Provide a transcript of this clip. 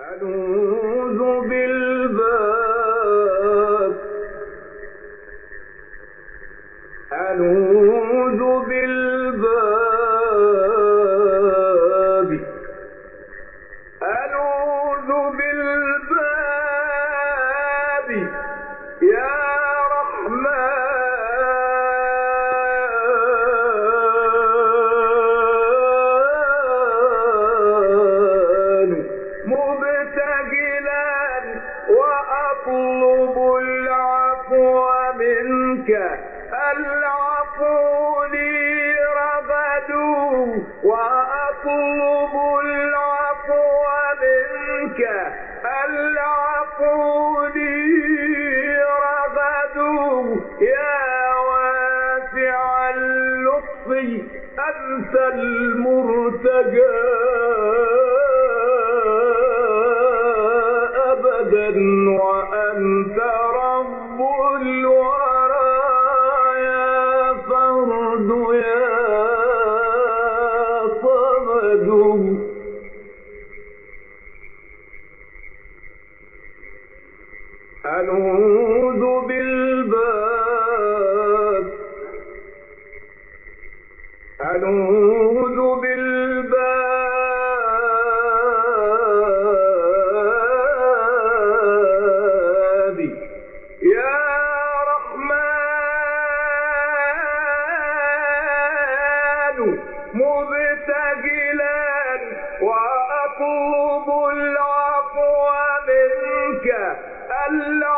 ألوذ بالباب ألوذ بالباب ألوذ بالباب يا رحمن مبتهلا وأطلب العفو منك العفو لي رغد وأطلب العفو منك العفو لي رغد يا واسع اللطف أنت المرتجى أبدا وأنت رب الورى يا فرد يا صمد ألوذ بالباب ألوذ بالباب يا رحمن مبتهلا وأطلب العفو منك